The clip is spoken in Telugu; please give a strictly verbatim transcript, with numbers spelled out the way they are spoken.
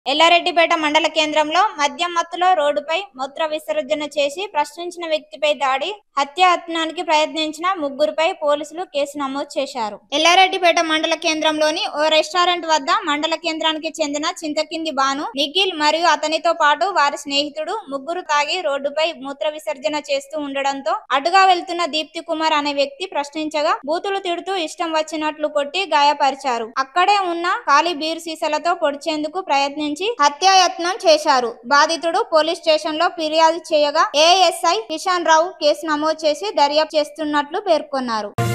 ఎల్లారెడ్డిపేట మండల కేంద్రంలో మద్యం మత్తులో రోడ్డుపై మూత్ర విసర్జన చేసి ప్రశ్నించిన వ్యక్తిపై దాడి, హత్యాయత్నానికి ప్రయత్నించిన ముగ్గురుపై పోలీసులు కేసు నమోదు చేశారు. ఎల్లారెడ్డిపేట మండల కేంద్రంలోని ఓ రెస్టారెంట్ వద్ద మండల కేంద్రానికి చెందిన చింతకింది బాను, నిఖిల్ మరియు అతనితో పాటు వారి స్నేహితుడు ముగ్గురు తాగి రోడ్డుపై మూత్ర విసర్జన చేస్తూ ఉండడంతో అటుగా వెళ్తున్న దీప్తి కుమార్ అనే వ్యక్తి ప్రశ్నించగా బూతులు తిడుతూ ఇష్టం వచ్చినట్లు కొట్టి గాయపరిచారు. అక్కడే ఉన్న ఖాళీ బీరు సీసాలతో పొడిచేందుకు ప్రయత్నించి హత్యాయత్నం చేశారు. బాధితుడు పోలీస్ స్టేషన్ లో ఫిర్యాదు చేయగా ఏఎస్ఐ కిషన్ రావు కేసు నమోదు చేసి దర్యాప్తు చేస్తున్నట్లు పేర్కొన్నారు.